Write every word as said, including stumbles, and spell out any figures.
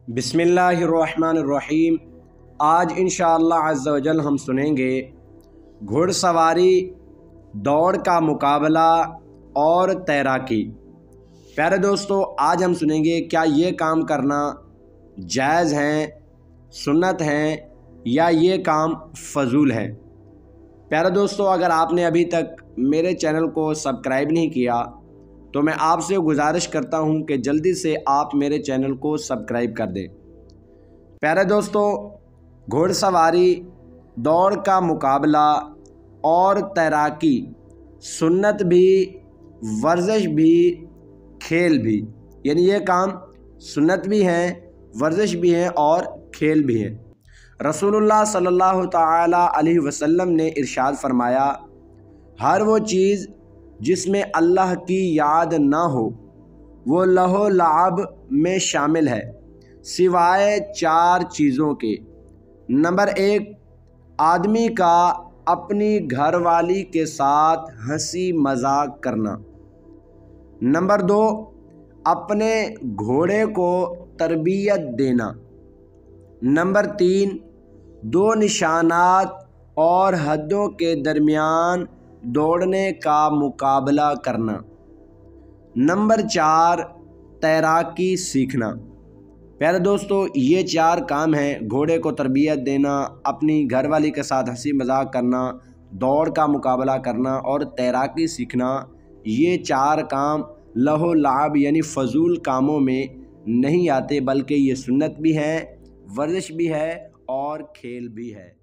بسم اللہ الرحمن الرحیم۔ آج انشاءاللہ عز و جل ہم سنیں گے گھڑ سواری دوڑ کا مقابلہ اور تیراکی۔ پیارے دوستو، آج ہم سنیں گے کیا یہ کام کرنا جائز ہیں، سنت ہیں، یا یہ کام فضول ہے۔ پیارے دوستو، اگر آپ نے ابھی تک میرے چینل کو سبسکرائب نہیں کیا تو میں آپ سے گزارش کرتا ہوں کہ جلدی سے آپ میرے چینل کو سبسکرائب کر دیں۔ پیارے دوستو، گھوڑ سواری دوڑ کا مقابلہ اور تیراکی سنت بھی، ورزش بھی، کھیل بھی، یعنی یہ کام سنت بھی ہیں، ورزش بھی ہیں اور کھیل بھی ہیں۔ رسول اللہ صلی اللہ تعالی علیہ وسلم نے ارشاد فرمایا، ہر وہ چیز جس میں اللہ کی یاد نہ ہو وہ لہو و لعب میں شامل ہے، سوائے چار چیزوں کے۔ نمبر ایک، آدمی کا اپنی گھر والی کے ساتھ ہنسی مذاق کرنا۔ نمبر دو، اپنے گھوڑے کو تربیت دینا۔ نمبر تین، دو نشانات اور حدوں کے درمیان دوڑنے کا مقابلہ کرنا۔ نمبر چار، تیراکی سیکھنا۔ پیارے دوستو، یہ چار کام ہیں: گھوڑے کو تربیت دینا، اپنی گھر والی کے ساتھ ہنسی مذاق کرنا، دوڑ کا مقابلہ کرنا اور تیراکی سیکھنا۔ یہ چار کام لہو و لعب یعنی فضول کاموں میں نہیں آتے، بلکہ یہ سنت بھی ہیں، ورزش بھی ہے اور کھیل بھی ہے۔